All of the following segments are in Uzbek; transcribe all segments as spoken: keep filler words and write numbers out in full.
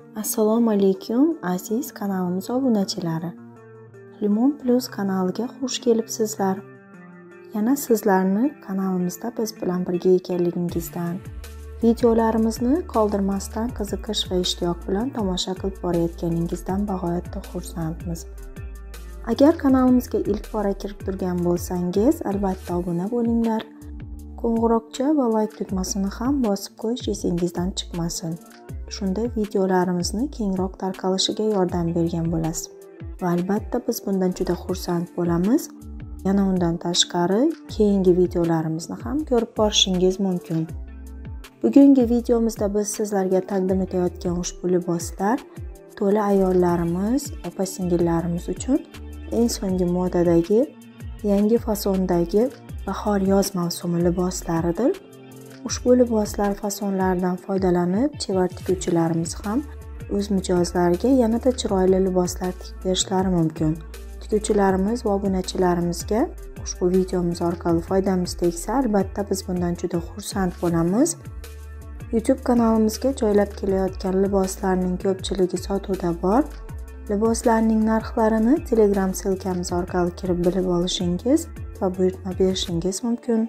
Assalomu alaykum aziz kanalimiz obunachilari. Limon Plus kanaliga xush kelibsizlar. Yana sizlarni kanalimizda biz bilan birga ekanligingizdan, videolarimizni qoldirmasdan qiziqish va ishtiyoq bilan tomosha qilib borayotganingizdan bag'oyatda xursandmiz. Agar kanalimizga ilk bora kirib turgan bo'lsangiz, albatta obuna bo'linglar. Qo'ng'iroqcha va like tugmasini ham bosib qo'yish esingizdan chiqmasin. Shunda videolarimizni kengroq tarqalishiga yordam bergan bo'lasiz. Va albatta biz bundan juda xursand bo'lamiz. Yana undan tashqari keyingi videolarimizni ham ko'rib borishingiz mumkin. Bugungi videomizda biz sizlarga taqdim etayotgan ushbu liboslar to'la ayollarimiz, opa-singillarimiz uchun eng so'nggi modadagi, yangi fasondagi bahor-yoz mavsumi liboslaridir. Ushbu liboslar fasonlaridan foydalanib, chevar tikuvchilarimiz ham o'z mijozlariga yanada chiroyli liboslar tikib berishlari mumkin. Tikuvchilarimiz va obunachilarimizga ushbu videomiz orqali foydamiz tegsa, albatta biz bundan juda xursand bo'lamiz. YouTube kanalimizga joylab kelayotgan liboslarning ko'pchiligi sotuvda bor. Liboslarning narxlarini Telegram silkamiz orqali kirib bilib olishingiz va buyurtma berishingiz mumkin.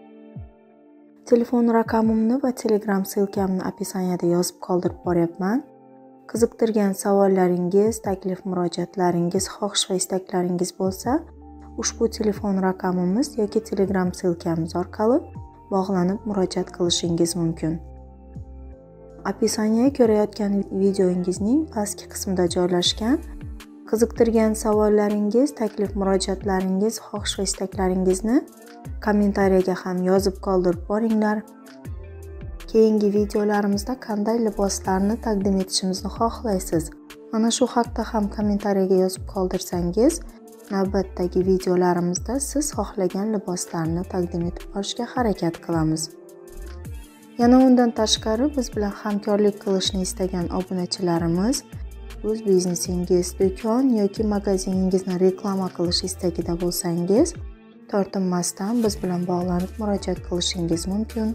Telefon raqamimni va Telegram silkamni opisaniyada yozib qoldirib boryapman. Qiziqtirgan savollaringiz, taklif murojaatlaringiz, xohish va istaklaringiz bo'lsa, ushbu telefon raqamimiz yoki Telegram silkamiz orqali bog'lanib murojaat qilishingiz mumkin. Opisaniya ko'rayotgan videoingizning pastki qismida joylashgan qiziqtirgan savollaringiz, taklif murojaatlaringiz, xohish va istaklaringizni kommentariyaga ham yozib qoldirib boringlar. Keyingi videolarimizda qanday liboslarni taqdim etishimizni xohlaysiz? Mana shu haqda ham kommentariyaga yozib qoldirsangiz, navbatdagi videolarimizda siz xohlagan liboslarni taqdim etib borishga harakat qilamiz. Yana undan tashqari biz bilan hamkorlik qilishni istagan obunachilarimiz o'z biznesingiz, do'kon yoki magaziningizni reklama qilish istagida bo'lsangiz, tortinmasdan biz bilan bog'lanib murojaat qilishingiz mumkin.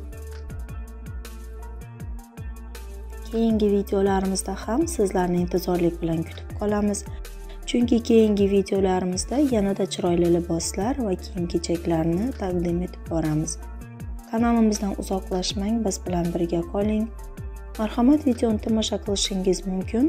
Keyingi videolarimizda ham sizlarni intizorlik bilan kutib qolamiz. Chunki keyingi videolarimizda yanada chiroyli liboslar va kiyim-kechaklarni taqdim etib boramiz. Kanalimizdan uzoqlashmang, biz bilan birga qoling. Marhamat, videoni tomosha qilishingiz mumkin.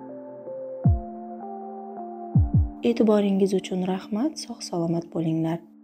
E'tiboringiz uchun rahmat, sog' salomat bo'linglar.